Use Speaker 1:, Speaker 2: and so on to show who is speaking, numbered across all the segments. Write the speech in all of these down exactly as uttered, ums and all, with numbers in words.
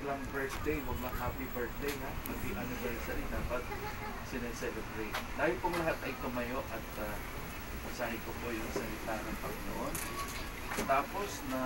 Speaker 1: lang birthday, wag lang happy birthday ha, happy anniversary, dapat sineselebrate. Tayo pong lahat ay tumayo at uh, basahin ko po yung salita ng Panginoon. Tapos na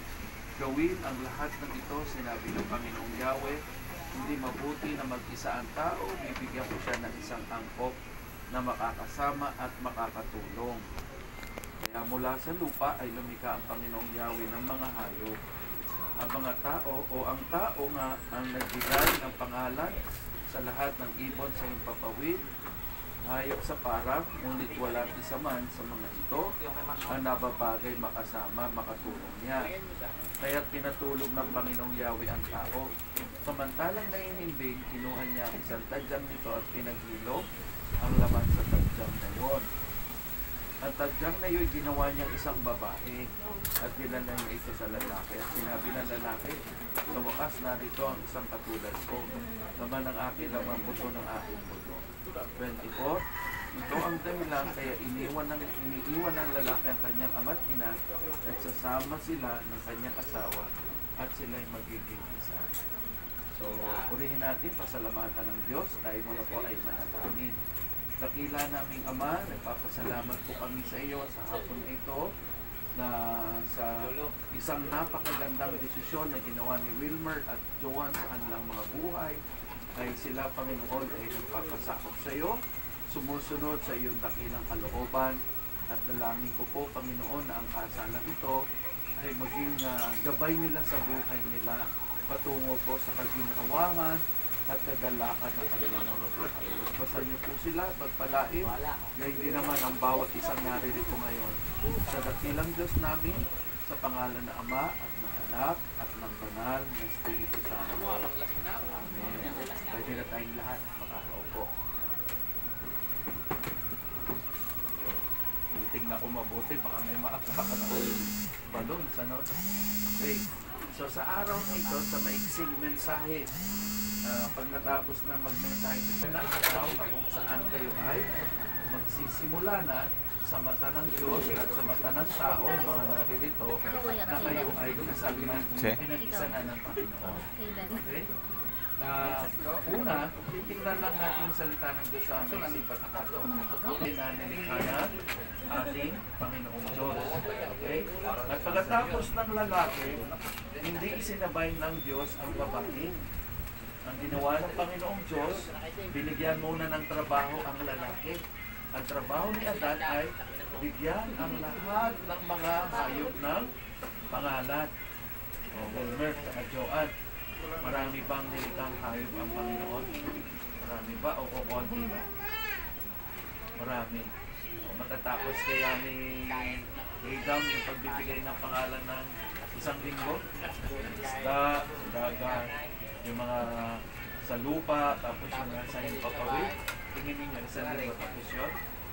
Speaker 1: gawin ang lahat ng ito, sinabi ng Panginoong Yahweh, hindi mabuti na mag-isa ang tao, bibigyan ko siya ng isang angkop na makakasama at makakatulong. Kaya mula sa lupa ay lumikha ang Panginoong Yahweh ng mga hayop. Ang mga tao o ang tao nga ang nagbigay ng pangalan sa lahat ng ibon sa impapawid, hayop sa parang, ngunit walang isa man sa mga ito ang nababagay makasama, makatulong niya. Kaya pinatulog ng Panginoong Yahweh ang tao. Samantalang naihimbing, kinuha niya ang isang tadyang nito at pinaghilog ang laman sa tadyang na yon. Ang tadyang na yun, ginawa niyang isang babae at dinala niya ito sa lalaki. At sinabi ng lalaki, sa wakas narito ang isang katulad ko, naman ang akin lang ang buto ng aking buto. twenty-four, ito ang dahilan kaya iniwan ng, iniiwan ng lalaki ang kanyang ama't ina at sasama sila ng kanyang asawa at sila'y magiging isa. So, purihin natin, pasalamatan ng Diyos, tayo muna po ay manatangin. Dakila naming Ama, nagpapasalamat po kami sa iyo sa hapon na ito na sa isang napakagandang desisyon na ginawa ni Wilmer at Joan sa kanilang mga buhay, ay sila, Panginoon, ay nagpapasakop sa iyo, sumusunod sa iyong dakilang kalooban, at dalangin ko po, Panginoon, na ang kasalang ito ay maging uh, gabay nila sa buhay nila, patungo po sa kaginhawahan at kagalakan ng kanilang mga buhay. Basta niyo po sila, magpalain, gayon din naman ang bawat isang naririto ngayon. Sa dakilang Diyos namin, sa pangalan ng Ama at ng Anak at ng Banal na Espiritu Santo. Amen. Pwede na tayong lahat makakaupo. Tingnan ko mabuti, baka may maakbaka na ulit balon sa no? Okay. So sa araw na ito, sa maiksing mensahe, Uh, pag natapos na mag-mensahe sa araw na kung saan kayo ay magsisimula na sa mata ng Diyos at sa mata ng tao, mga naririto, na kayo ay kasal na, pinag-isa na ng Panginoon. Okay? Uh, una, titignan lang natin yung salita ng Diyos sa aming sipat na kato. Hindi na nilikha na ating Panginoong Diyos. Okay? At pagkatapos ng lalaki, hindi isinabay ng Diyos ang babae. Ang ginawa ng Panginoong Diyos, binigyan muna ng trabaho ang lalaki. Ang trabaho ni Adan ay bigyan ang lahat ng mga hayop ng pangalan. O, Wilmer, saka Joan, marami bang nilikang hayop ang Panginoon? Marami ba o kukunti ba? Marami. O, matatapos kaya ni Adam yung pagbibigay ng pangalan ng isang linggo? Isda, dagat, yung mga sa lupa, tapos yung nasa yung papawid. Tingin ninyo, isang linggo tapos yun?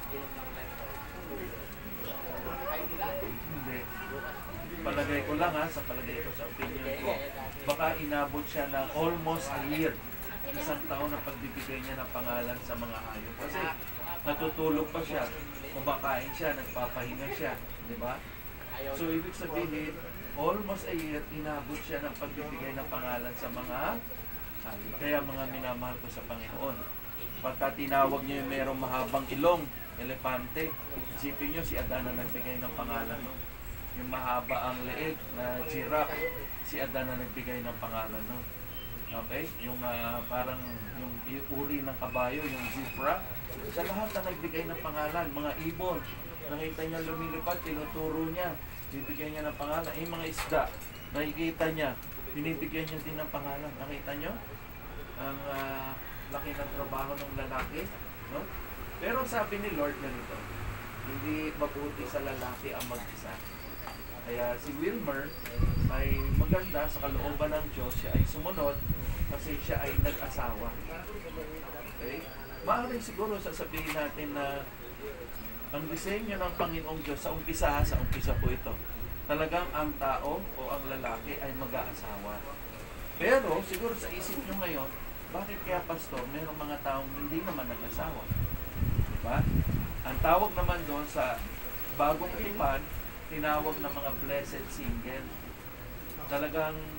Speaker 1: Hindi. Palagay ko lang ha, sa palagay ko, sa opinion ko, baka inabot siya ng almost a year. Isang taon na pagbibigay niya ng pangalan sa mga hayop. Kasi natutulog pa siya, kumakain siya, nagpapahinga siya, di ba? So, ibig sabihin, almost a year, inabot siya ng pagbibigay ng pangalan sa mga hayop. Kaya mga minamahal ko sa Panginoon, pagka tinawag niyo yung merong mahabang ilong, elepante, isipin niyo si Adan na nagbigay ng pangalan. Yung mahaba ang leeg na giraffe, si Adan na nagbigay ng pangalan. No? Okay? Yung uh, parang yung uri ng kabayo, yung zebra, sa lahat na nagbigay ng pangalan, mga ibon, nakita niya lumilipad, tinuturo niya, bibigyan niya ng pangalan. Eh, mga isda, nakikita niya, binibigyan niya din ng pangalan. Nakita niyo? Ang uh, laki ng trabaho ng lalaki. No? Pero sabi ni Lord ganito, hindi mabuti sa lalaki ang mag-isa. Kaya si Wilmer ay maganda sa kalooban ng Diyos, siya ay sumunod kasi siya ay nag-asawa. Okay? Maaaring siguro sasabihin natin na ang disenyo ng Panginoong Diyos sa umpisa, sa umpisa po ito, talagang ang tao o ang lalaki ay mag-aasawa. Pero siguro sa isip nyo ngayon, bakit kaya pastor, mayroong mga taong hindi naman nag-asawa? Diba? Ang tawag naman doon sa bagong tipan, tinawag na mga blessed single. Talagang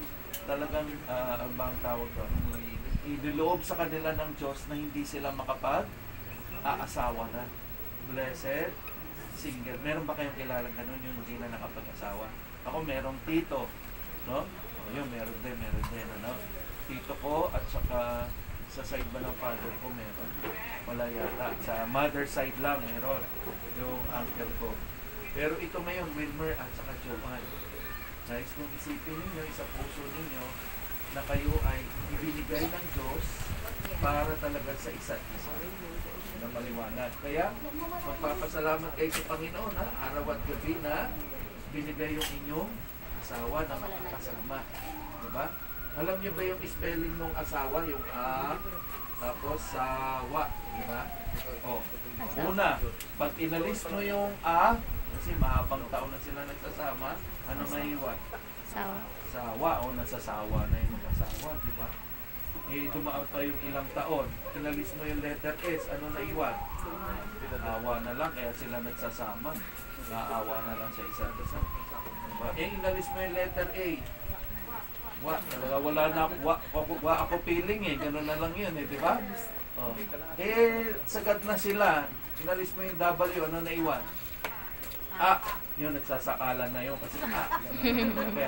Speaker 1: talagang, ah, ang bang tawag doon, iniloob sa kanila ng Diyos na hindi sila makapag-aasawa na. Blessed single. Meron ba kayong kilalang ganun yung hindi na nakapag-asawa? Ako merong tito, no? O yun, meron din, meron din, ano? Tito ko at saka sa side ba ng father ko meron. Wala yata. Sa mother side lang meron yung uncle ko. Pero ito ngayon, Wilmer at saka Joanne. Nais kong isipin ninyo, sa puso ninyo, na kayo ay ibinigay ng Diyos para talaga sa isa't isa na maliwanag. Kaya, magpapasalamat kayo sa Panginoon, ha? Araw at gabi na binigay yung inyong asawa na makakasama. Diba? Alam niyo ba yung spelling ng asawa? Yung A, tapos sawa. Diba? O, una, pag inalis mo yung A, kasi mahabang taon na sila nagsasama, ano maiwan?
Speaker 2: Sawa.
Speaker 1: Sawa o nasasawa na yung mag-asawa, di ba? Eh, dumaan pa yung ilang taon. Inalis mo yung letter S, ano na iwan? Awa na lang, kaya sila nagsasama. Naawa na lang sa isa't isa. Diba? Eh, inalis mo yung letter A. Wa, talaga wala na, wa, wa, wa ako feeling eh, gano'n na lang yun eh, di ba? Oh. Eh, sagad na sila. Inalis mo yung W, ano na iwan? Ah, yun, nagsasakalan na yun kasi ah, yan, kaya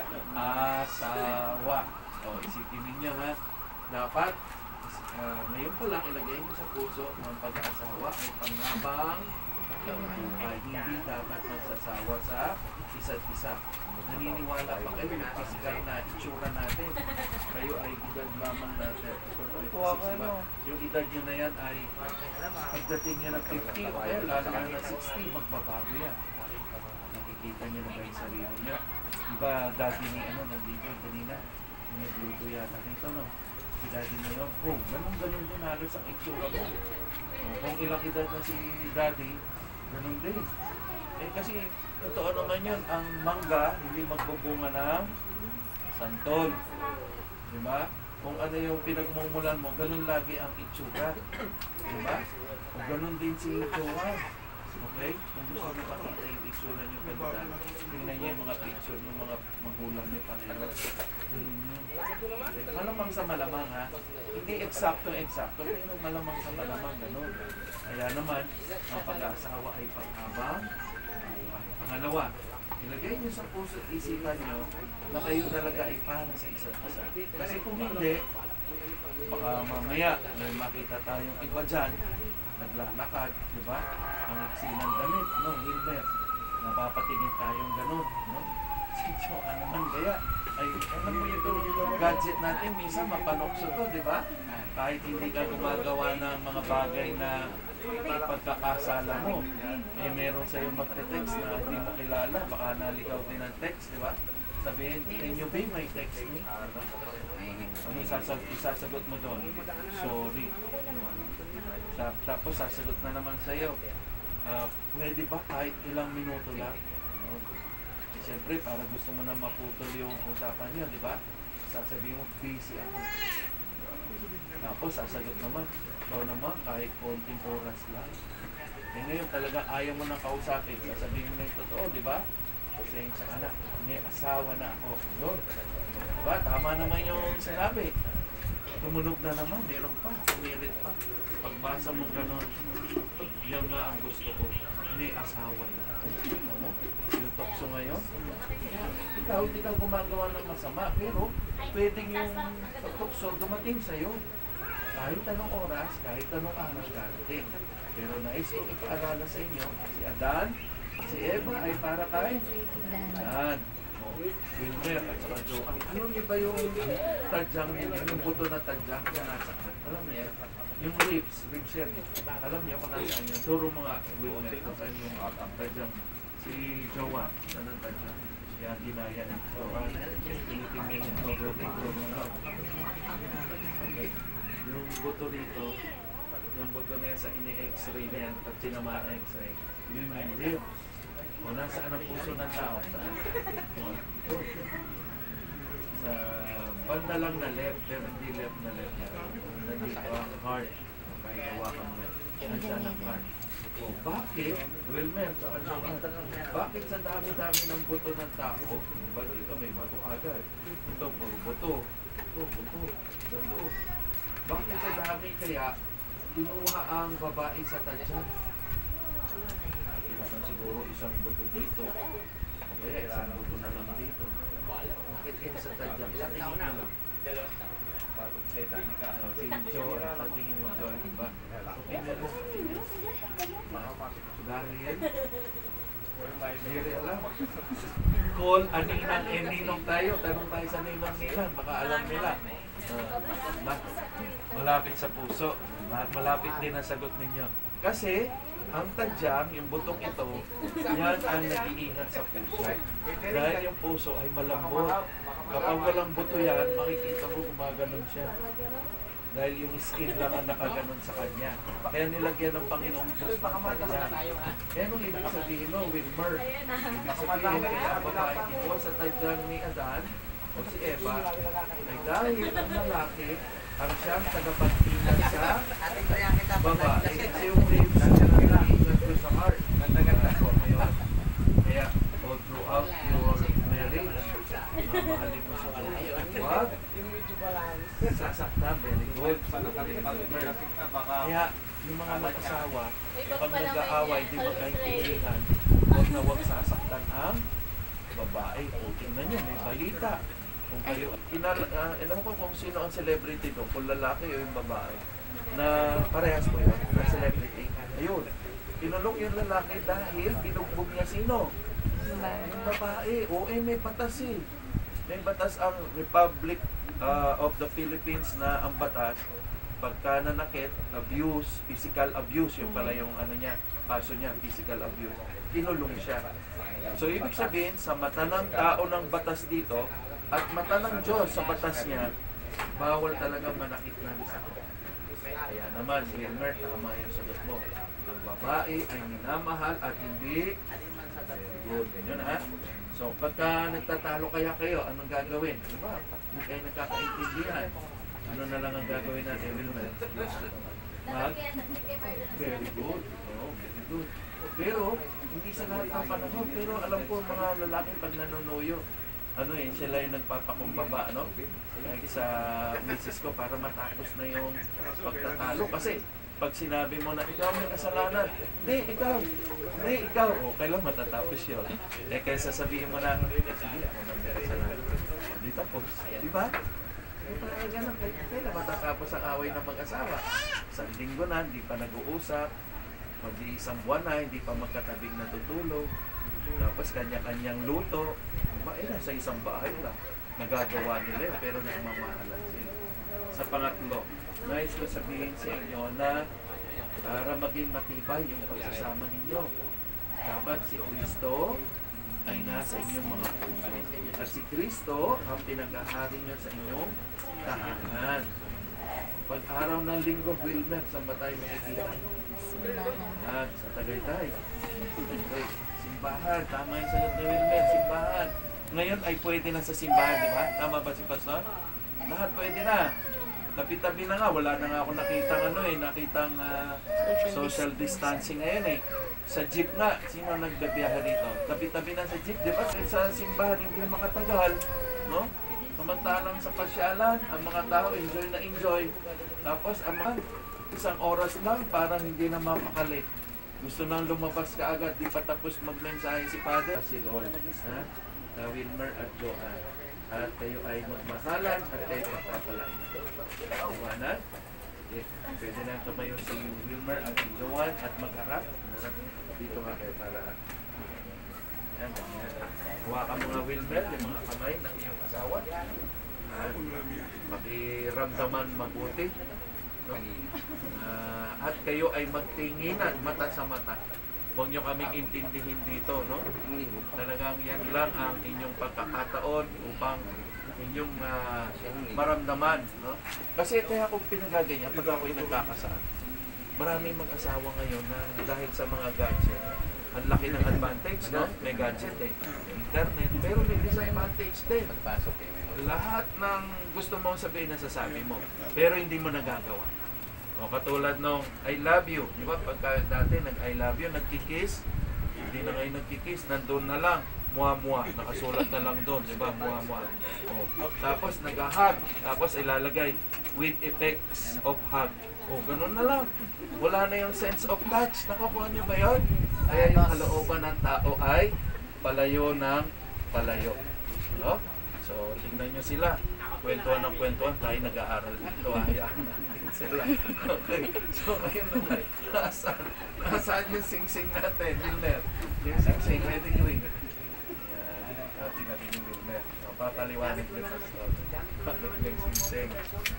Speaker 1: asawa. O, isipin ninyo ha, dapat uh, ngayon pa lang ilagay mo sa puso ng pag-aasawa ay panghabang buhay. Hindi dapat magsasawa sa isa't isa. Naniniwala pa kayo na physical na itsura natin. Kayo ay edad lamang natin. Yung edad nyo na yan ay pagdating nyo ng fifty o kaya lalo na sixty, magbabago yan. Nakikita nyo na ba yung sarili nyo? Diba dati ni ano, nandito kanina, yung nagluto yata nito, no? Si daddy na yun, oh, ganun-ganun din halos ang itsura mo. Oh, kung ilang edad na si daddy, ganun din. Eh kasi, totoo naman yun, ang mangga, hindi magbubunga ng santol. Diba? Kung ano yung pinagmumulan mo, ganun lagi ang itsura. Diba? Kung ganun din si Joanne. Okay? Kung gusto nyo makita yung itsura nyo ganda, tingnan nyo yung mga picture ng mga magulang nyo pareho. Ganun yun. Eh, malamang sa malamang ha. Hindi eksakto-eksakto, pero malamang sa malamang ganun. Kaya naman, ang pag-aasawa ay panghabang. Pangalawa, ilagay nyo sa puso at isipan nyo na kayo talaga ay para sa isa't isa. Kasi kung hindi, baka mamaya may makita tayong iba dyan, naglalakad, di ba? Ang iksi ng damit, no, Wilber, napapatingin tayong ganun, no? So, ano man kaya, ay, ano mo ito, gadget natin, minsan mapanokso to, di ba? Kahit hindi ka gumagawa ng mga bagay na pagkakasala mo, eh meron sa'yo magte-text na hindi mo kilala, baka naligaw din ang text, di ba? Sabihin, can you be my text me? Ano sasag isasagot mo doon? Sorry. Tapos sasagot na naman sa'yo, uh, pwede ba kahit ilang minuto lang? Siyempre, para gusto mo na maputol yung usapan niyo, di ba? Sasabihin mo, busy ako. Tapos sasagot naman, ikaw naman, kahit konting oras lang. Eh ngayon talaga ayaw mo nang kausapin, sasabihin mo na yung totoo, di ba? Pasensya ka na, may asawa na ako. Yun. Diba? Tama naman yung sinabi. Tumunog na naman, meron pa, umirit pa. Pagbasa mo gano'n, yan nga ang gusto ko. May asawa na. Ano mo? Yung tokso ngayon? Ikaw, hindi ka gumagawa ng masama, pero pwedeng yung tokso dumating sa'yo. Kahit anong oras, kahit anong araw darating. Pero nais kong ipaalala sa inyo, si Adan, si Eva ay para kay Dan. Wilmer at saka Joanne. Alam niyo ba yung tadyang, yung buto na tadyang kung nasaan? Alam niyo, yung ribs, ribs yan. Alam niyo kung nasaan yun. Turo mga Wilmer kung saan yung tadyang. Si Joanne, saan ang tadyang? Yan, ginaya ni Joanne. Tinitingnan yung turo rito. Okay. Yung buto rito, yung buto na yan sa ini-x-ray na yan, pag sinama na x-ray, yun yung ribs. O nasaan ang puso ng tao? Saan? Sa banda lang na left, pero hindi left na left. Nandito ang heart. Kahit hawakan mo. Nandiyan ang heart. Oh, bakit? Wilmer, sa kanila, bakit sa dami-dami ng buto ng tao, ba't ito may bato agad? Ito, puro buto. Ito, buto. Dalo. Bakit sa dami kaya kinuha ang babae sa tadya? Kailangan siguro isang buto dito. O kaya isang buto na lang dito. Bakit kaya sa tadya? Sa tingin mo lang. Oh, si Joe, sa tingin mo Joe, diba? Opinion mo. Dahil, hindi alam. Call, aninang, eh, ninong tayo. Tanong tayo sa ninong nilang. Baka alam nila. Uh, malapit sa puso. Malapit din ang sagot ninyo. Kasi, ang tadyang, yung butong ito, yan ang nag-iingat sa puso. Dahil yung puso ay malambot. Kapag walang buto yan, makikita mo gumaganon siya. Dahil yung skin lang ang nakaganon sa kanya. Kaya nilagyan ng Panginoong Diyos ng tadyang. Kaya nung ibig sabihin mo, Wilmer, ibig sabihin kaya ang babae kinuha sa tadyang ni Adan o si Eva, ay dahil ang lalaki ang siyang tagapagtingan sa babae. Kasi yung ribs ang nag-iingat ko sa heart. Kaya all throughout your marriage, mamahalin mo sa buhay. Huwag sasaktan, very good. Kaya yung mga mag-asawa, pag nag-aaway, di magkaintindihan, huwag na huwag sasaktan ang babae. O tingnan nyo, may balita. Kung kayo, inal, uh, alam ko kung sino ang celebrity doon, kung lalaki o yung babae, na parehas po yun, na celebrity. Ayun, kinulong yung lalaki dahil pinugbog niya sino? Yung babae. O eh, may batas eh. May batas ang Republic uh, of the Philippines na ang batas, pagka nanakit, abuse, physical abuse, yung pala yung ano niya, kaso niya, physical abuse, kinulong siya. So, ibig sabihin, sa mata ng tao ng batas dito, at mata ng Diyos sa batas niya, bawal talaga manakit ng tao. Kaya naman, Wilmer, tama yung sagot mo. Ang babae ay minamahal at hindi good. Yun ha? So, pagka nagtatalo kaya kayo, anong gagawin? Ano ba? Hindi kayo nagkakaintindihan. Ano na lang ang gagawin natin, Wilmer? Mag? Very good. Oh, very good. Pero, hindi sa lahat ng panahon. Pero alam ko, mga lalaki pag nanonoyo, ano eh, sila yung nagpapakumbaba, ano? Kaya sa misis ko para matapos na yung pagtatalo. Kasi pag sinabi mo na ikaw may kasalanan, hindi, ikaw, hindi, ikaw, o kailan matatapos yun? Eh kaya sasabihin mo na, sige, ako na may kasalanan. Hindi tapos, di ba? Kaya ganun, kailan matatapos ang away ng mag-asawa? Isang linggo na, hindi pa nag-uusap, mag-iisang buwan na, hindi pa magkatabing natutulog, tapos kanya-kanyang luto, eh, nasa isang bahay lang. Nagagawa nila yun, pero nagmamahalan sila. Sa pangatlo, nais ko sabihin sa inyo na para maging matibay yung pagsasama ninyo, dapat si Kristo ay nasa inyong mga puso. At si Kristo ang pinag-ahari nyo sa inyong tahanan. Pag araw ng linggo, Wilmer, saan ba tayo makikita? At sa Tagaytay. Okay. Simbahan, tama yung sagot ni Wilmer, simbahan. Ngayon ay pwede na sa simbahan, di ba? Tama ba si Pastor? Lahat pwede na. Tabi-tabi na nga, wala na nga ako nakitang ano eh, nakitang uh, social distancing ngayon eh. Sa jeep nga, sino nagbabiyahe dito? Tabi-tabi na sa jeep, di ba? Kasi sa simbahan hindi makatagal, no? Samantalang sa pasyalan, ang mga tao enjoy na enjoy. Tapos ang mga isang oras lang, parang hindi na mapakali. Gusto nang lumabas ka agad, di pa tapos magmensahe si Father. Si Lord, ha? Uh, Wilmer at Joanne. At kayo ay magmahalan at kayo magpapalain. Iwanan? Okay. Pwede na tumayo si Wilmer at si Joanne at magharap. Dito nga kayo para yan, yan. Hawakan mga Wilmer, yung mga kamay ng iyong asawa. At makiramdaman mabuti. No? Uh, at kayo ay magtinginan mata sa mata. Huwag nyo kaming intindihin dito, no? Talagang yan lang ang inyong pagkakataon upang inyong uh, maramdaman, no? Kasi kaya kung pinagaganyan, pag ako'y nagkakasal, maraming mag-asawa ngayon na dahil sa mga gadget, ang laki ng advantage, no? May gadget eh, may internet, pero may disadvantage din. Lahat ng gusto mong sabihin nasasabi mo, pero hindi mo nagagawa. O katulad nung I love you. Di ba? Pagka dati nag-I love you, nagkikiss. Hindi na ngayon nagkikiss. Nandun na lang. Mua-mua. Nakasulat na lang doon. Di ba? Mua-mua. O. Tapos nag-hug. Tapos ilalagay with effects of hug. O, ganun na lang. Wala na yung sense of touch. Nakakuha niyo ba yun? Kaya yung kalooban ng tao ay palayo ng palayo. No? So, tingnan nyo sila. Kwentuhan ng kwentuhan, tayo nag-aaral dito. Hayaan natin sila. Okay. So, ngayon naman, nasaan? Nasaan yung sing-sing natin, Wilmer? Yung sing-sing, wedding ring. Yan. Natin natin yung Wilmer. Papaliwanag ko yung pastor. Bakit yung sing-sing?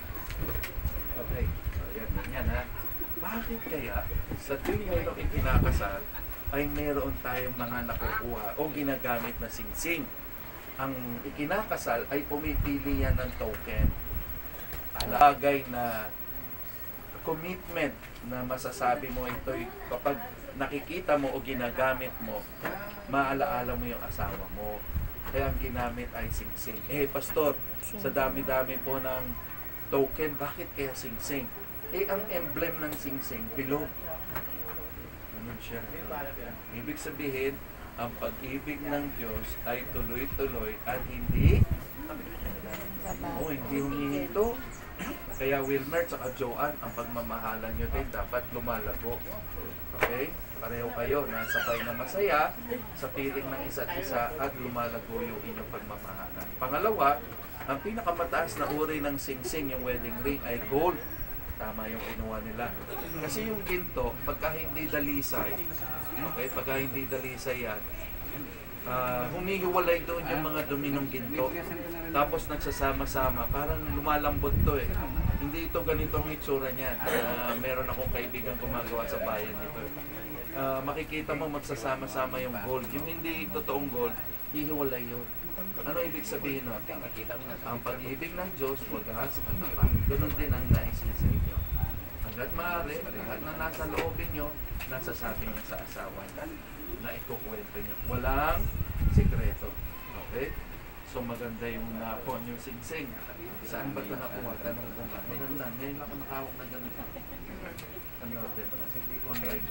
Speaker 1: Okay. So, yan, yan ha. Bakit kaya sa tuwing ngayon ikinakasal ay meron tayong mga nakukuha o ginagamit na sing-sing? Ang ikinakasal ay pumipili yan ng token. Alagay na commitment na masasabi mo ito kapag nakikita mo o ginagamit mo, maalaala mo yung asawa mo. Kaya ang ginamit ay sing-sing. Eh, pastor, sa dami-dami po ng token, bakit kaya sing-sing? Eh, ang emblem ng sing-sing, bilog. Ganun siya. Ibig sabihin, ang pag-ibig ng Diyos ay tuloy-tuloy at hindi oh, hindi humihinto. Kaya Wilmer at Joanne, ang pagmamahalan nyo din dapat lumalago. Okay? Pareho kayo na sabay na masaya sa piling ng isa't isa at lumalago yung inyong pagmamahalan. Pangalawa, ang pinakamataas na uri ng sing-sing, yung wedding ring, ay gold. Tama yung kinuha nila. Kasi yung ginto, pagka hindi dalisay, okay, pagka hindi dalisay yan, uh, humihiwalay doon yung mga dumi ng ginto. Tapos nagsasama-sama, parang lumalambot to eh. Hindi ito ganitong itsura niyan. Uh, meron akong kaibigan gumagawa sa bayan nito. Uh, makikita mo magsasama-sama yung gold. Yung hindi totoong gold, hihiwalay yun. Ano ibig sabihin nun? Ang pag-ibig ng Diyos, wagas at tapat. Ganun din ang nais niya sa inyo. Hanggat maaari, lahat na nasa loobin nyo, nasasabi niya sa asawa niya na ikukwento niyo. Walang sikreto. Okay? So maganda yung nakuha niyo sing-sing. Saan ba ito nakuha? Tanong ko nga. Maganda. Ngayon ako nakawak na ganun. Ano natin? Online.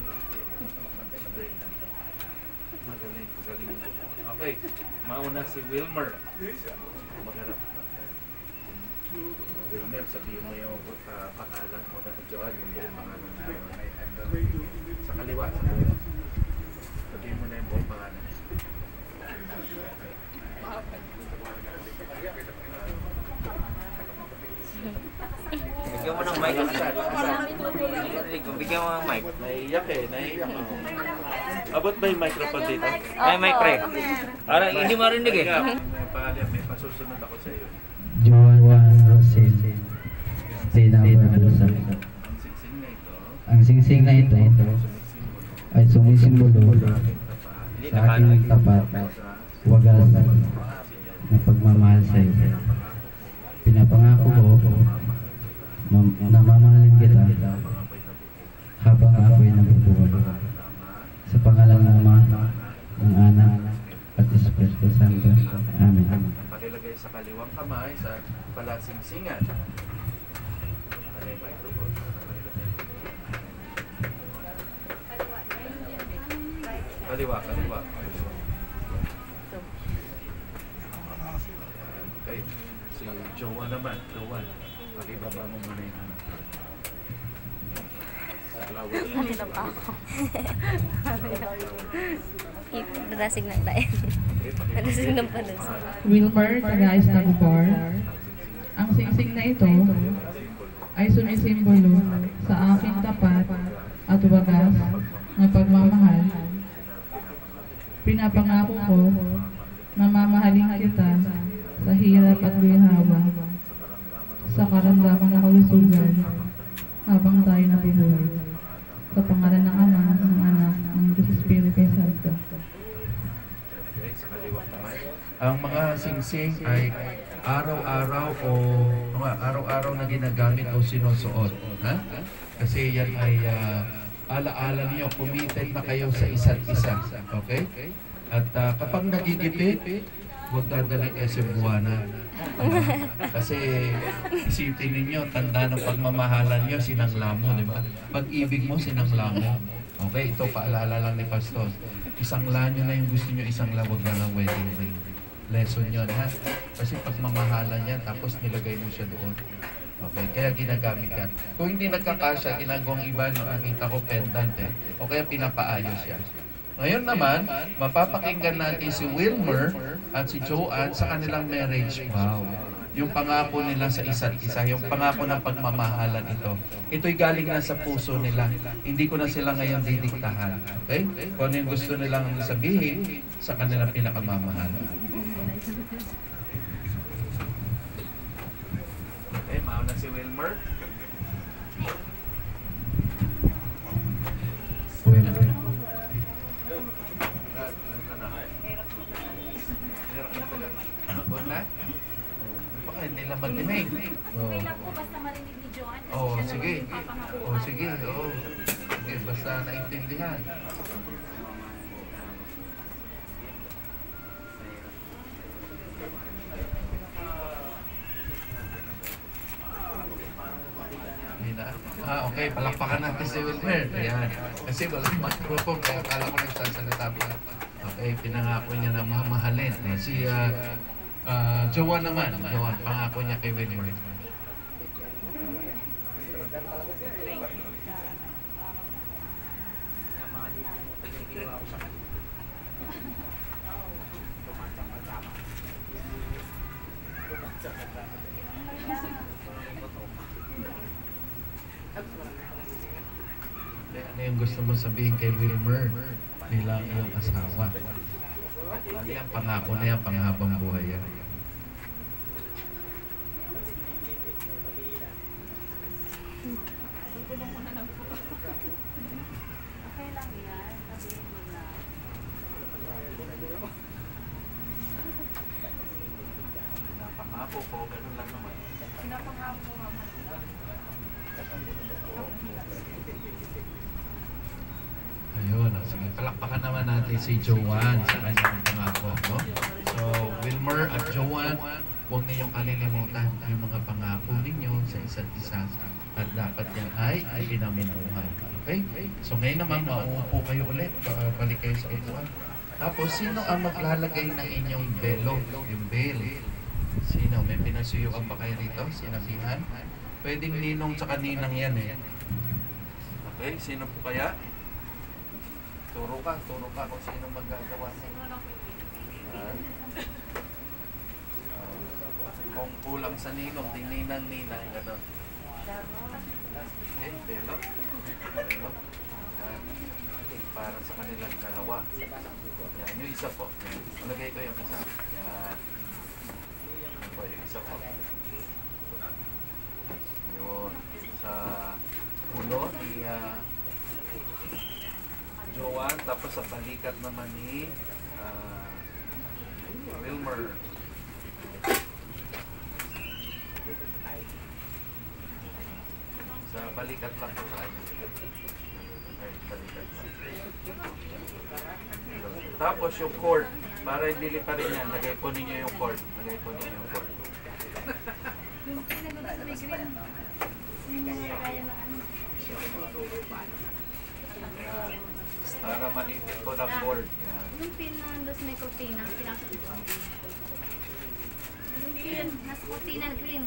Speaker 1: Magaling. Magaling yung gumawa. Okay. Mauna si Wilmer. Magharap ka. Wilmer, sabihin mo yung uh, pangalan mo na Joan, yung buong pangalan mo. Sa kaliwa, sa kaliwa. Sabihin mo na yung buong pangalan.
Speaker 2: Bigyan mo ng mic. Bigyan mo ng mic.
Speaker 1: Naiiyak eh, naiiyak ako. Abot ba yung microphone dito?
Speaker 2: May mic pre. Para hindi marinig eh.
Speaker 1: May pangalan, may pasusunod ako sa iyo.
Speaker 3: Joan Rosin, Tina Barbosa.
Speaker 1: Ang singsing na ito,
Speaker 3: Ang singsing na ito ay sumisimbolo sa aking tapat, wagas na pagmamahal sa iyo. Pinapangako ko na mamahalin kita habang ako'y nabubuhay. Sa pangalan ng Ama, ng Anak, at Espiritu Santo. Amen.
Speaker 1: pakilagay sa kaliwang kamay sa palasingsingan. Ano yung microphone? Kaliwa, kaliwa. Okay. Si Jowa naman, Jowa. Pakibaba mo muna yung anak.
Speaker 4: Kanina pa ako. Narasig ng tayo. Narasig ng panasig.
Speaker 5: Wilmer, taga Istagpor. Ang singsing na ito ay sumisimbolo sa aking tapat at wagas na pagmamahal. Pinapangako ko na mamahalin kita sa hirap at ginhawa, sa karamdaman na kalusugan habang tayo nabubuhay. Sa pangalan ng Ama, ng Anak, ng Diyos Espiritu Santo.
Speaker 1: Ang mga singsing ay araw-araw o mga araw-araw na ginagamit o sinusuot. Ha? Kasi yan ay uh, ala-ala niyo, committed na kayo sa isa't isa. Okay? At uh, kapag nagigipit, huwag dadalhin kayo sa Buwana. Kasi isipin ninyo, tanda ng pagmamahalan nyo, sinangla mo, di ba? Pag-ibig mo, sinangla mo. Okay, ito paalala lang ni Pastor. Isangla nyo na yung gusto nyo, isangla, huwag na ng wedding ring. Lesson yun, ha? Kasi pagmamahalan yan, tapos nilagay mo siya doon. Okay, kaya ginagamit yan. Kung hindi nagkakasya, ginagawang iba, no, nakita ko pendant eh. O kaya pinapaayos yan. Ngayon naman, mapapakinggan natin si Wilmer at si Joanne sa kanilang marriage vow. Yung pangako nila sa isa't isa, yung pangako ng pagmamahalan ito. Ito'y galing na sa puso nila. Hindi ko na sila ngayon didiktahan. Okay? Kung ano yung gusto nilang sabihin sa kanilang pinakamamahalan. Okay, mauna si Wilmer.
Speaker 3: Wilmer.
Speaker 1: Una? Baka hindi lang matinig.
Speaker 6: Okay lang po basta marinig ni Joanne. kasi
Speaker 1: Oo,
Speaker 6: siya
Speaker 1: sige.
Speaker 6: naman yung papangakuan.
Speaker 1: Oo, sige. Oo. Sige, basta naintindihan. Hindi na. Ah, okay. Palakpakan natin si Wilmer. Ayan. Kasi walang microphone, kaya akala ko nagsasalita pa. Okay, pinangako niya na mamahalin. Eh, si uh, uh, Joanne naman. Joanne, pangako niya kay Wilmer. Ano yung gusto mo sabihin kay Wilmer bilang iyong asawa? Ano yung pangako na yan, panghabang buhay yan?
Speaker 6: Okay lang yan. Sabihin mo na.
Speaker 1: Napangako po, ganun lang naman.
Speaker 6: Pinapangako mo, mama.
Speaker 1: Ayun, oh, sige, palakpakan naman natin si Joanne sa kanyang pangako, no? So, Wilmer at Joanne, huwag ninyong kalilimutan yung mga pangako ninyo sa isa't isa at dapat yan ay ipinamumuhay. Okay? So, ngayon naman, mauupo kayo ulit, ba- balik kayo sa upuan. Tapos, sino ang maglalagay ng inyong belo, yung veil? Sino? May pinasuyukan ba kayo rito? Sinabihan? Pwedeng ninong sa kaninang yan eh. Okay, sino po kaya? Turo ka, turo ka kung sino magagawa. Uh, kung kulang sa ninong, di ninang-ninang, gano'n. Okay, belo. Belo. Yan. Para sa kanilang dalawa. Yan, yung isa po. Yan. Malagay ko yung isa. Yan. Yan po, yung isa po. Yun. Sa ulo ni uh, Joanne, tapos sa balikat naman ni uh, Wilmer. Sa balikat lang po sa kanya. Okay, balikat lang. Tapos yung cord, para hindi pa rin yan, lagay po ninyo yung cord. Lagay po ninyo yung cord.
Speaker 6: Yung pinag-utos may green. Yung gaya na ano.
Speaker 1: Yan. Para manipid po ng cord. Yan.
Speaker 6: Yung pin na nandun may cortina, pinasok ito. Yung pin, nasa cortina na green.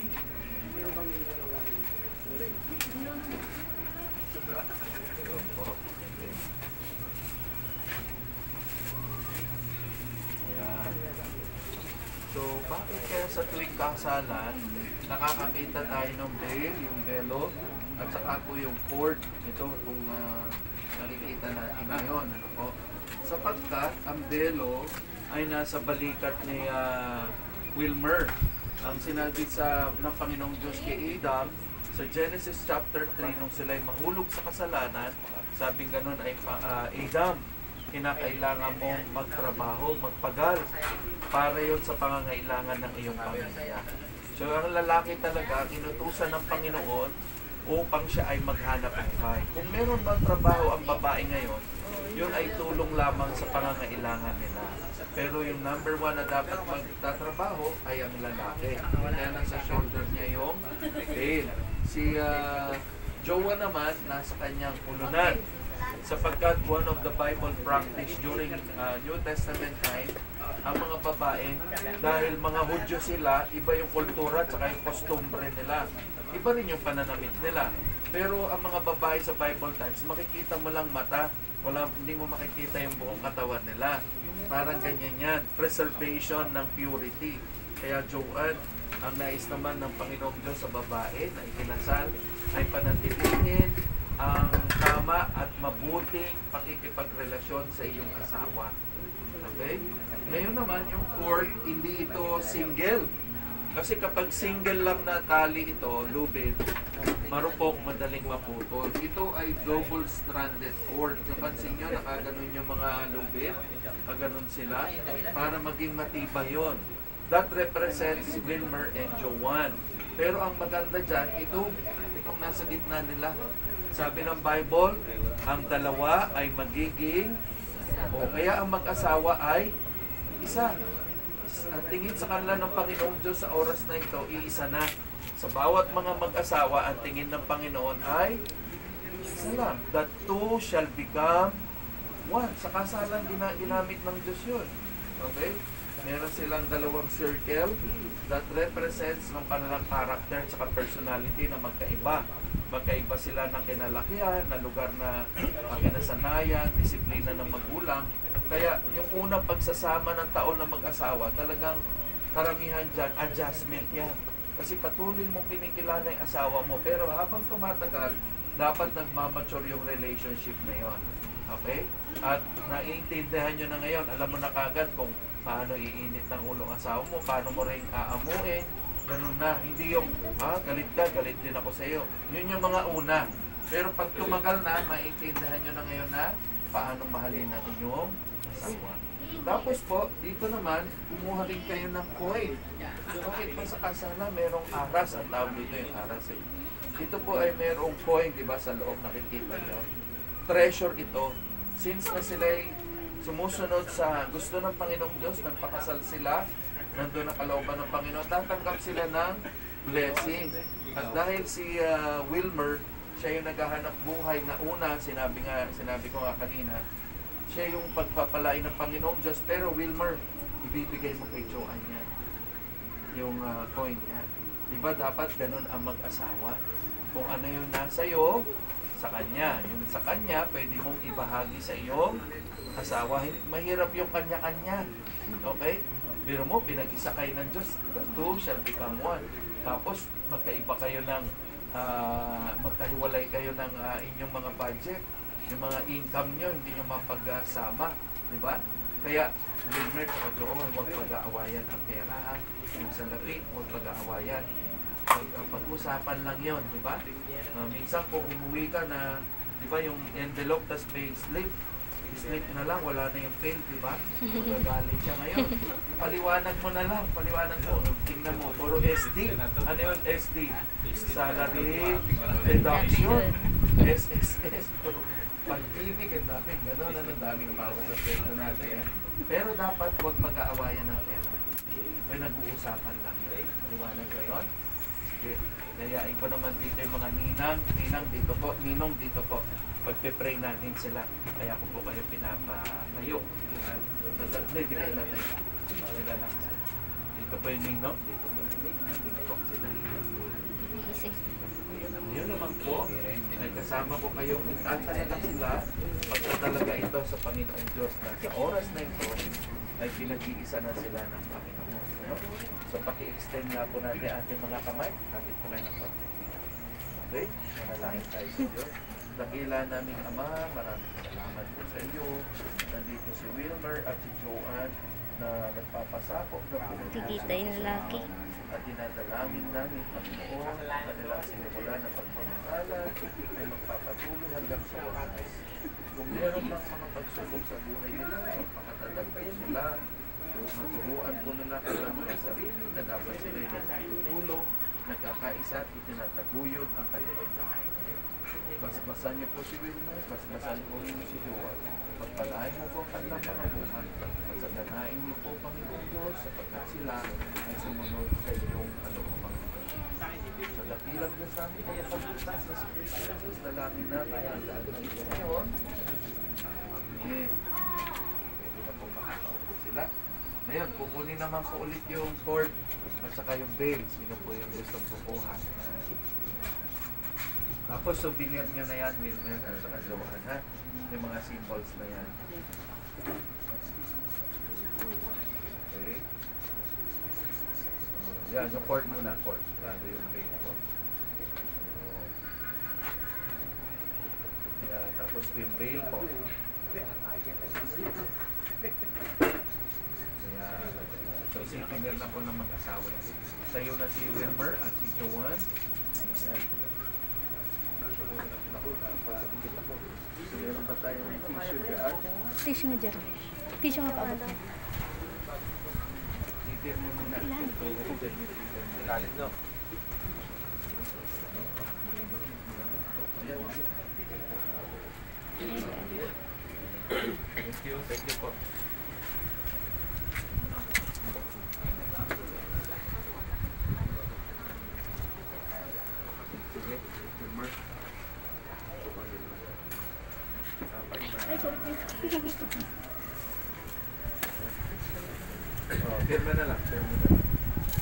Speaker 1: Yan. So, bakit kaya sa tuwing kasalan, nakakakita tayo ng veil, yung velo, at saka po yung cord, ito kung uh, nakikita natin ngayon, ano po? Sapagkat ang velo ay nasa balikat ni uh, Wilmer. Ang sinabi sa ng Panginoong Diyos kay Adam, sa Genesis chapter three, nung sila ay mahulog sa kasalanan, sabing ganun ay, uh, Adam, kinakailangan mong magtrabaho, magpagal, para yon sa pangangailangan ng iyong pamilya. So ang lalaki talaga, inutusan ng Panginoon upang siya ay maghanap buhay. Kung meron bang trabaho ang babae ngayon, yun ay tulong lamang sa pangangailangan nila. Pero yung number one na dapat magtatrabaho ay ang lalaki. Kaya nasa shoulder niya yung pain. Si uh, Jowa naman, nasa kanyang ulunan. Sapagkat one of the Bible practice during uh, New Testament time, ang mga babae, dahil mga Hudyo sila, iba yung kultura at saka yung kostumbre nila. Iba rin yung pananamit nila. Pero ang mga babae sa Bible times, makikita mo lang mata, wala, hindi mo makikita yung buong katawan nila. Parang ganyan yan. Preservation ng purity. Kaya Joanne, ang nais naman ng Panginoong Diyos sa babae na ikinasal ay panatilihin ang tama at mabuting pakikipagrelasyon sa iyong asawa. Okay? Ngayon naman, yung cord, hindi ito single. Kasi kapag single lang na tali ito, lubid, marupok, madaling maputol. Ito ay double-stranded cord. Napansin nyo, nakaganon yung mga lubid, paganon sila, para maging matibay yun. That represents Wilmer and Joanne. Pero ang maganda dyan, ito, itong nasa gitna nila. Sabi ng Bible, ang dalawa ay magiging, o kaya ang mag-asawa ay isa. Ang tingin sa kanila ng Panginoong Diyos sa oras na ito, iisa na. Sa bawat mga mag-asawa, ang tingin ng Panginoon ay isa lang. The two shall become one. Sa kasalan, gina ginamit ng Diyos yun. Okay? Meron silang dalawang circle that represents ng kanilang character at personality na magkaiba. Magkaiba sila ng kinalakihan, na lugar na uh, kinasanayan, disiplina ng magulang. Kaya yung unang pagsasama ng taon na mag-asawa, talagang karamihan dyan, adjustment yan. Kasi patuloy mo kinikilala yung asawa mo, pero habang tumatagal, dapat nagmamature yung relationship na yon. Okay? At naiintindihan nyo na ngayon, alam mo na kagad kung paano iinit ng ulo ng asawa mo, paano mo rin aamuin, ganun na. Hindi yung, ah, galit ka, galit din ako sa iyo. Yun yung mga una. Pero pag tumagal na, maiintindihan nyo na ngayon na paano mahalin ang inyong asawa. Tapos po, dito naman, kumuha rin kayo ng coin. Bakit pa sa kasana, merong aras, ang tawag dito yung aras eh. Ito po ay merong coin, di ba, sa loob nakikita nyo. Treasure ito. Since na sila ay sumusunod sa gusto ng Panginoong Diyos, nagpakasal sila, nandun ang kalooban ng Panginoon, tatanggap sila ng blessing. At dahil si uh, Wilmer, siya yung naghahanap buhay na una, sinabi nga, sinabi ko nga kanina, siya yung pagpapalain ng Panginoong Diyos, pero Wilmer, ibibigay mo kay Joanne yan, yung uh, coin yan. Diba dapat ganun ang mag-asawa? Kung ano yung nasa iyo, sa kanya. Yung sa kanya, pwede mong ibahagi sa iyong asawa. Mahirap yung kanya-kanya. Okay? Pero mo, pinag-isa kayo ng Diyos. The two shall become one. Tapos, magkaiba kayo ng, uh, magkahiwalay kayo ng uh, inyong mga budget. Yung mga income nyo, hindi nyo mapagsama. Diba? Kaya, Wilmer at Joon, huwag pag-aawayan ang pera. Yung salapi, huwag pag-aawayan. Pag-usapan lang yon, di ba? Uh, minsan kung umuwi ka na, di ba, yung envelope tas may slip, slip na lang, wala na yung pen, di ba? Magagalit siya ngayon. Paliwanag mo na lang, paliwanag mo. Tingnan mo, puro S D. Ano yun, S D? Salary deduction. S S S. Pag-ibig, ang daming gano'n, ang daming bawat sa pera natin. Pero dapat huwag pag-aawayan ng pera. May nag-uusapan lang yun. Paliwanag ko yun. Dayain ko naman dito yung mga ninang, ninang dito po, ninong dito po. Pagpe-pray natin sila, kaya ko po kayo pinapatayo. Tatagli, bigay na tayo. Sila lang. Dito po yung ninong, dito po. Dito po sila. Yun naman po, ay kasama ko kayong itatala lang sila pagka talaga ito sa Panginoon Diyos na sa oras na ito ay pinag-iisa na sila ng Panginoon. No? So, paki-extend na po natin ating mga kamay. Kapit po kayo ng konti. Okay? Manalangin tayo sa Diyos. Dakila naming Ama, maraming salamat po sa iyo. Nandito si Wilmer at si Joanne na nagpapasakop na
Speaker 4: Titita yung lalaki.
Speaker 1: at dinadalangin namin Panginoon kanilang sinimula na pagmamahala ay magpapatuloy hanggang sa wakas. Kung meron lang mga pagsubok sa buhay nila, magpakatadag po sila. Maturuan po nila kanilang mga sarili na dapat sila ay nagtutulong nagkakaisa at itinataguyod ang kanilang bahay. Basbasan niyo po si Wilmer, basbasan po niyo si Joan. Pagpalain mo po ang kanilang panabuhan. Pagsaganain niyo po, Panginoong Diyos, sapagkat sila ay sumunod sa iyong kalooban. Sa dakilang na sa amin ay pagpunta sa Kristo Jesus, dalangin natin ang lahat ng ito ngayon. Amen. Pwede na po makakaupo sila. Ngayon, kukunin naman po ulit yung cord at saka yung veil. Sino po yung gustong kukuha? Tapos, souvenir nyo na yan, Wilmer, at saka Joanne, ha? Yung mga symbols na yan. Okay. Uh, yan, yung cord muna, cord. Bago yung veil po. Yan, tapos yung veil po. Ayan. So, souvenir na po ng mag-asawa. Tayo na si Wilmer at si Joanne. Ayan. So, meron ba tayong tissue dyan?
Speaker 4: Tissue mo dyan. Tissue mo paabot.
Speaker 1: Titir mo muna. Ilalim daw. Thank you, thank you po. Sige, Wilmer.
Speaker 6: Ay, sorry please.
Speaker 1: Oh, firma na lang, firma na lang.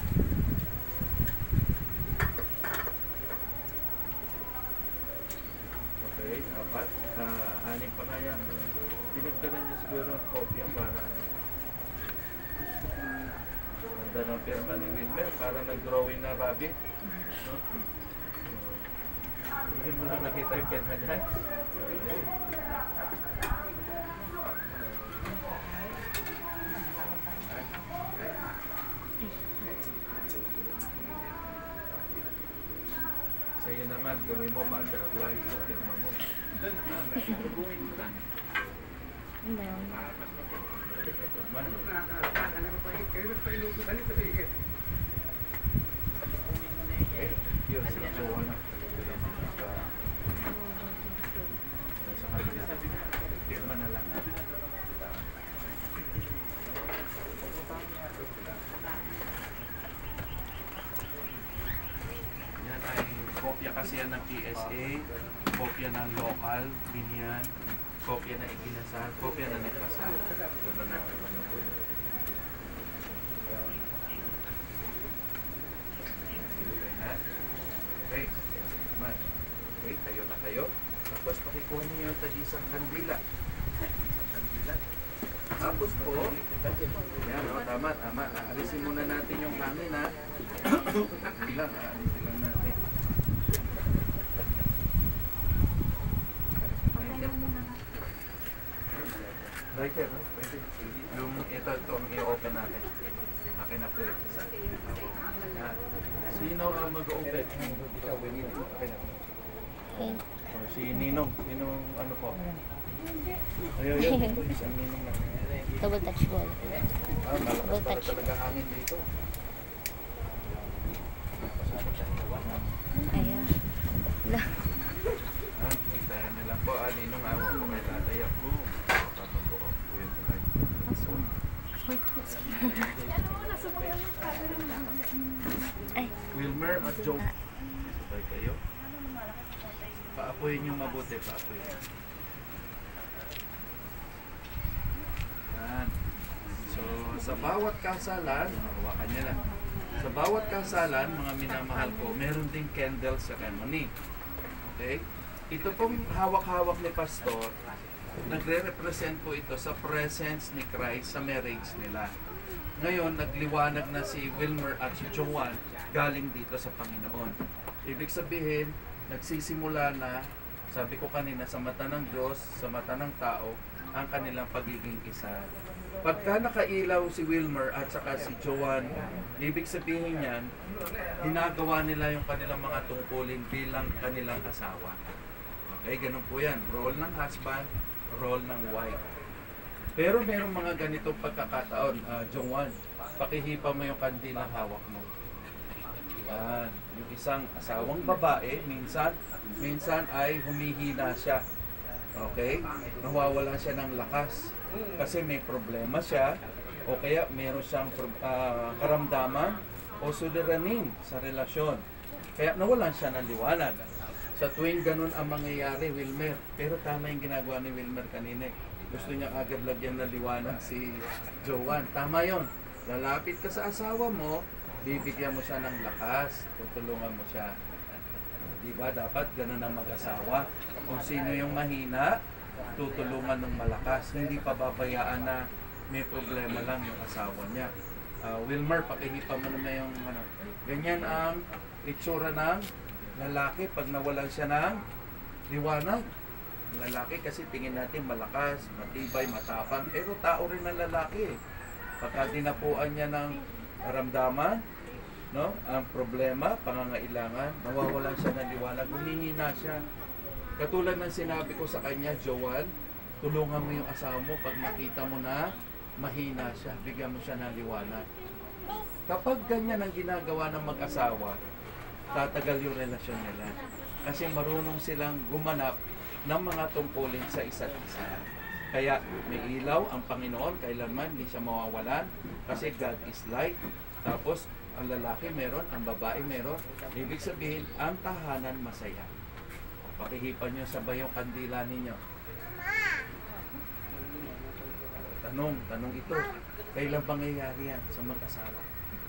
Speaker 1: Okay, apat. Ah, anim pa kaya. Dinagdagan niya siguro ang kopya para ano. Ganda ng firma ni Wilmer, para nag-drawing na rabbit. No? Hindi mo lang nakita yung firma niya. Sa'yo naman, gawin mo butterfly sa firma mo. Gawin mo na.
Speaker 4: Hindi.
Speaker 1: Yun, si Joanna. Sa kabila. Firma na lang. Yan ay kopya kasi yan ng P S A, kopya ng local, binyan, kopya na ikinasal, kopya na nagpasal. Gano'n na naman ako. Okay, man. Okay, tayo na kayo. Tapos pakikuha niyo yung tagisang kandila. Isang kandila. Tapos po, yan, o, tama, tama. Aalisin muna natin yung hangin, ha. Bilang, aalisin lang natin. Lighter, no? Pwede. Yung ito, ito ang i-open natin. Akin na po yung isa. Yan. Sino ang mag-open? Ikaw, Benito. Okay.
Speaker 4: Okay.
Speaker 1: Oh, si Ninong. Sino ano po? Ayaw yun. Isang Ninong lang.
Speaker 4: Double touch ball.
Speaker 1: Ah, malakas
Speaker 4: Double
Speaker 1: pala
Speaker 4: touch.
Speaker 1: talaga hangin dito.
Speaker 4: Ayan. La.
Speaker 1: Ah, hintayin niyo lang po. Ah, Ninong, awa ko may tatayak ko. Papabuo ko yung light.
Speaker 4: Ay.
Speaker 1: Wilmer at Joe. Sabay kayo. Paapoyin yung mabuti, paapoyin. Yan. So, sa bawat kasalan, hawakan niya na. Sa bawat kasalan, mga minamahal ko, meron ding candle ceremony. Okay? Ito pong hawak-hawak ni Pastor, nagre-represent po ito sa presence ni Christ sa marriage nila. Ngayon, nagliwanag na si Wilmer at si Joanne galing dito sa Panginoon. Ibig sabihin, nagsisimula na, sabi ko kanina, sa mata ng Diyos, sa mata ng tao, ang kanilang pagiging isa. Pagka nakailaw si Wilmer at saka si Joanne, ibig sabihin niyan, ginagawa nila yung kanilang mga tungkulin bilang kanilang asawa. Okay, ganun po yan. Role ng husband, role ng wife. Pero merong mga ganitong pagkakataon. Uh, Joanne, pakihipa mo yung kandilang hawak mo. Yan. Yung isang asawang babae, minsan, minsan ay humihina siya. Okay? Nawawala siya ng lakas. Kasi may problema siya, o kaya meron siyang uh, karamdaman o suliranin sa relasyon. Kaya nawalan siya ng liwanag. Sa tuwing ganun ang mangyayari, Wilmer, pero tama yung ginagawa ni Wilmer kanina. Gusto niya agad lagyan ng liwanag si Joanne. Tama yon. Lalapit ka sa asawa mo, bibigyan mo siya ng lakas, tutulungan mo siya. Diba? Dapat ganun ang mag-asawa. Kung sino yung mahina, tutulungan ng malakas. Hindi pa babayaan na may problema lang yung asawa niya. Uh, Wilmer, pakihipa mo naman yung ano. Ganyan ang itsura ng lalaki pag nawalan siya ng liwanag. Lalaki kasi tingin natin malakas, matibay, matapang. Pero tao rin ang lalaki. Pagka dinapuan niya ng karamdaman, no, ang problema, pangangailangan, nawawalan siya ng liwanag, humihina siya. Katulad ng sinabi ko sa kanya, Joanne, tulungan mo yung asawa mo pag nakita mo na mahina siya, bigyan mo siya ng liwanag. Kapag ganyan ang ginagawa ng mag-asawa, tatagal yung relasyon nila. Kasi marunong silang gumanap ng mga tungkulin sa isa't isa. Kaya may ilaw ang Panginoon, kailanman hindi siya mawawalan, kasi God is light. Tapos ang lalaki meron, ang babae meron. Ibig sabihin, ang tahanan masaya. Pakihipan nyo sabay yung kandila ninyo. Tanong, tanong ito. Kailan pangyayari yan sa mag-asawa?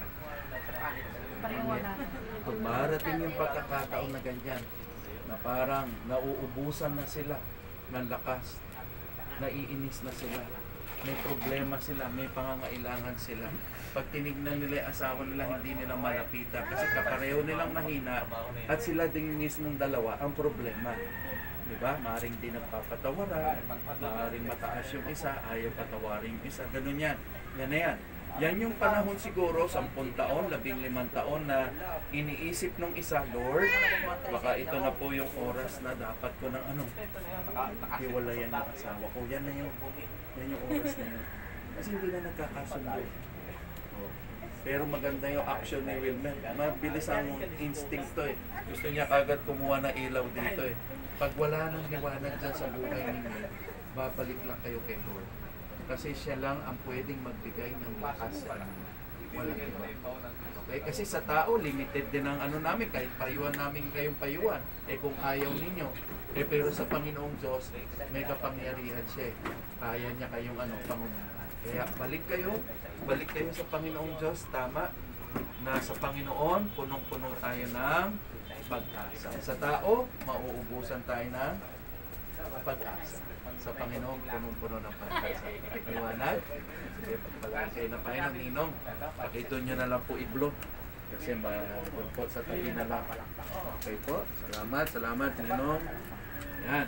Speaker 1: Tumarating yung pagkakataon na ganyan, na parang nauubusan na sila ng lakas, naiinis na sila, may problema sila, may pangangailangan sila. Pag tinignan nila yung asawa nila, hindi nila malapitan kasi kapareho nilang mahina at sila din mismong dalawa ang problema. Diba? Maaring di nagpapatawaran, maaring mataas yung isa, ayaw patawarin yung isa, ganun yan. Yan na yan. Yan yung panahon siguro, sampung taon, labing limang taon na iniisip nung isa, Lord, baka ito na po yung oras na dapat ko ng ano, hiwalayan yung asawa ko. Yan na yung, yan yung oras na yun. Kasi hindi na nagkakasundo. Oh. Pero maganda yung action ni Wilmer. Mabilis ang instinct to eh. Gusto niya kagad kumuha ng ilaw dito eh. Pag wala nang liwanag dyan sa buhay ninyo, babalik lang kayo kay Lord. Kasi siya lang ang pwedeng magbigay ng lakas sa inyo. Walang iba. Okay? Kasi sa tao, limited din ang ano namin. Kahit payuan namin kayong payuan. Eh kung ayaw ninyo. Eh pero sa Panginoong Diyos, may kapangyarihan siya. Kaya niya kayong ano, pangunahan. Kaya balik kayo. Balik kayo sa Panginoong Diyos. Tama. Na sa Panginoon, punong-puno tayo ng pag-asa. Sa tao, mauubusan tayo ng pag-asa. Sa Panginoon, punong-puno ng pag-asa. Liwanag. Sige, pagpalaan kayo na pahinang ninong. Pakito nyo na lang po iblo. Kasi ma-po sa tabi na lang. Okay po. Salamat. Salamat, ninong. Yan.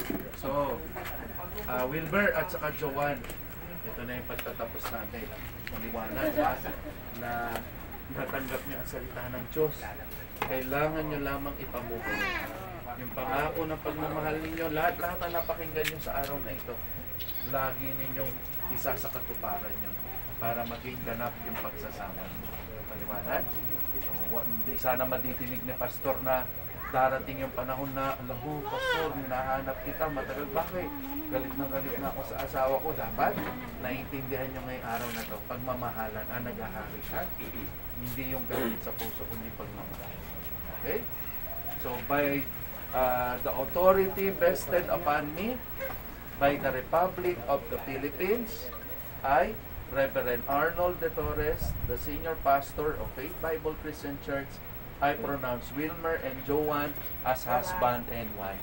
Speaker 1: So, uh, Wilber at saka Joanne, ito na yung pagtatapos natin. Maliwanag na natanggap niyo ang salita ng Diyos. Kailangan nyo lamang ipamuhay. Yung pangako ng pagmamahal ninyo, lahat-lahat na napakinggan nyo sa araw na ito, lagi ninyong isa sa katuparan nyo para maging ganap yung pagsasama nyo. Maliwanag? So, hindi sana maditinig ni Pastor na darating yung panahon na, alahu, Pastor, hinahanap kita, matagal, bakit? Galit na galit na ako sa asawa ko. Dapat naiintindihan nyo ngayong araw na ito, pagmamahalan ang naghahari ka. Hindi yung galit sa puso, kundi pagmamahalan. Okay? So, by uh, the authority vested upon me by the Republic of the Philippines, I, Reverend Arnold De Torres, the Senior Pastor of Faith Bible Christian Church, I pronounce Wilmer and Joanne as husband and wife.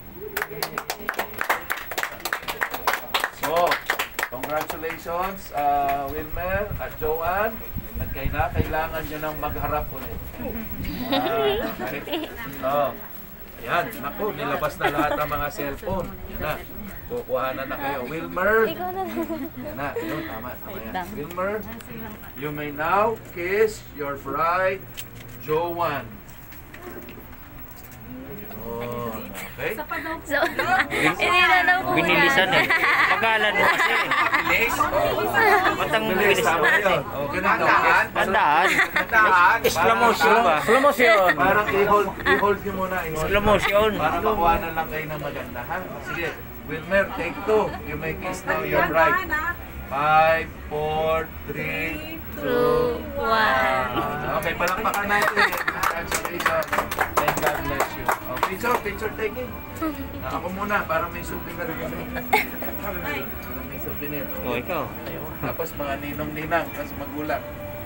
Speaker 1: So, congratulations, uh, Wilmer at Joanne. At kaya na, kailangan nyo nang magharap ulit. Uh, okay. Oh, yan, naku, nilabas na lahat ng mga cellphone. Yan na, kukuhanan na kayo. Wilmer, yan na, yun, tama, tama yan. Wilmer, you may now kiss your bride, Joanne. Oh, okay.
Speaker 4: So, hindi na daw po
Speaker 2: Binilisan eh. Pagalan mo kasi.
Speaker 1: Bilis.
Speaker 2: Matang
Speaker 1: Bilis,
Speaker 2: bilis
Speaker 1: tama
Speaker 2: mo
Speaker 1: yun.
Speaker 2: kasi.
Speaker 1: O, ganun daw.
Speaker 2: Tandaan.
Speaker 1: Tandaan.
Speaker 2: Slow motion ba?
Speaker 7: Slow motion.
Speaker 1: Parang i-hold, i-hold nyo muna. i-hold
Speaker 2: Slow
Speaker 1: nyo.
Speaker 2: motion.
Speaker 1: Para makuha na lang kayo ng maganda, ha? Sige, Wilmer, take two. You may kiss now, you're right. Five, four, three,
Speaker 4: two, one.
Speaker 1: Okay, palakpakan natin. Congratulations. And God bless you. Oh, picture, picture taking. Ah, ako muna, para may souvenir. Para may souvenir.
Speaker 2: O, ikaw.
Speaker 1: Tapos mga ninong-ninang, tapos magulang.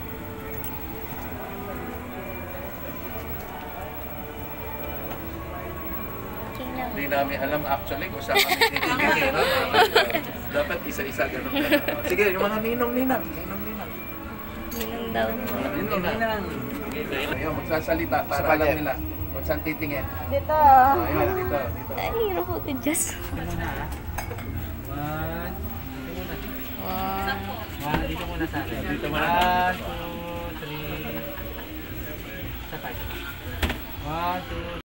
Speaker 1: Hindi namin alam actually kung saan kami titigil. Dapat isa-isa ganun. Sige, yung mga ninong-ninang. Ninong-ninang.
Speaker 4: Ninong daw po.
Speaker 1: Ninong-ninang. Ayun, magsasalita para alam nila kung saan titingin.
Speaker 6: Dito.
Speaker 1: Ayun, dito, dito.
Speaker 4: Ay, hirap po ito, Diyos.
Speaker 7: One.
Speaker 4: Wow.
Speaker 7: One. Dito muna sa akin.
Speaker 1: Dito muna.
Speaker 7: One, two, three. Isa pa, isa pa. One, two,